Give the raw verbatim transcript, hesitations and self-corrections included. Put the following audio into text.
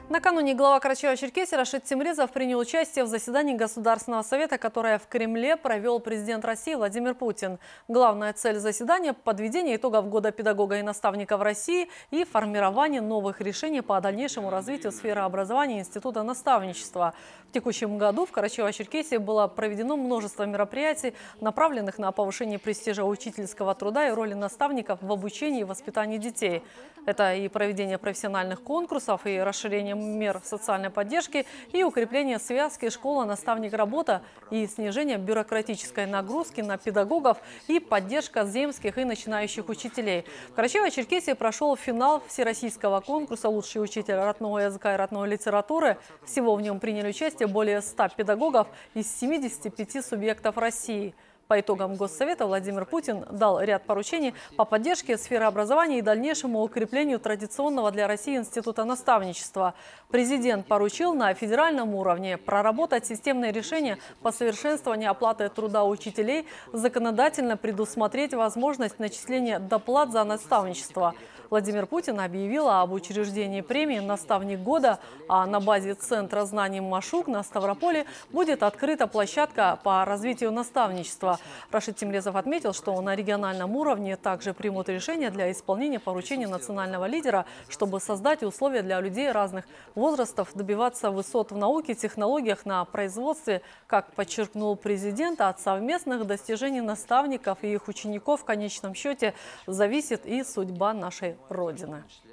Накануне глава Карачаева-Черкесии Рашид Тимризов принял участие в заседании Государственного совета, которое в Кремле провел президент России Владимир Путин. Главная цель заседания – подведение итогов года педагога и наставника в России и формирование новых решений по дальнейшему развитию сферы образования и института наставничества. В текущем году в Карачаево-Черкесии было проведено множество мероприятий, направленных на повышение престижа учительского труда и роли наставников в обучении и воспитании детей. Это и проведение профессиональных конкурсов, и расширение мер социальной поддержки, и укрепление связки школа-наставник-работа, и снижение бюрократической нагрузки на педагогов, и поддержка земских и начинающих учителей. В Карачаево-Черкесии прошел финал всероссийского конкурса «Лучший учитель родного языка и родной литературы». Всего в нем приняли участие более ста педагогов из семидесяти пяти субъектов России. По итогам Госсовета Владимир Путин дал ряд поручений по поддержке сферы образования и дальнейшему укреплению традиционного для России института наставничества. Президент поручил на федеральном уровне проработать системные решения по совершенствованию оплаты труда учителей, законодательно предусмотреть возможность начисления доплат за наставничество. Владимир Путин объявил об учреждении премии «Наставник года», а на базе Центра знаний «Машук» на Ставрополе будет открыта площадка по развитию наставничества. Рашид Тимризов отметил, что на региональном уровне также примут решения для исполнения поручений национального лидера, чтобы создать условия для людей разных возрастов добиваться высот в науке, технологиях, на производстве. Как подчеркнул президент, от совместных достижений наставников и их учеников в конечном счете зависит и судьба нашей Родины.